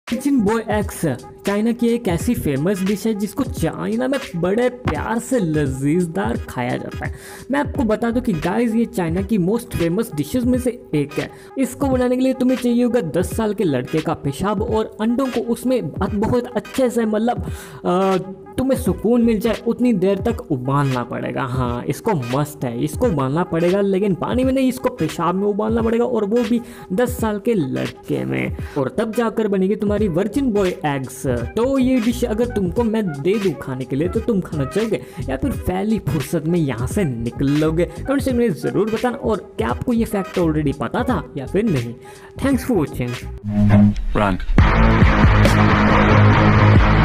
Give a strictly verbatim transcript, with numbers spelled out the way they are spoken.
चिन boy eggs China की एक ऐसी फेमस डिश है जिसको चाइना में बड़े प्यार से लजीजदार खाया जाता है। मैं आपको बता दूं कि गाइस ये चाइना की मोस्ट फेमस डिशेस में से एक है। इसको बनाने के लिए तुम्हें चाहिए होगा दस साल के लड़के का पेशाब और अंडों को उसमें बहुत अच्छे से मतलब तुम्हें सुकून मिल जाए उतनी देर तक उबालना पड़ेगा। हाँ, इसको मस्त है, इसको उबालना पड़ेगा, लेकिन पानी में नहीं, इसको पेशाब में उबालना पड़ेगा और वो भी दस साल के लड़के में, और तब जाकर बनेगी तुम्हारी वर्जिन बॉय एग्स। तो ये डिश अगर तुमको मैं दे दूं खाने के लिए तो तुम खाना चाहोगे या फिर पहली फुर्सत में यहाँ से निकल लोगे? कमेंट से मुझे ज़रूर बताना। और क्या आपको ये फैक्ट ऑलरेडी पता था या फिर नहीं? Thanks for watching.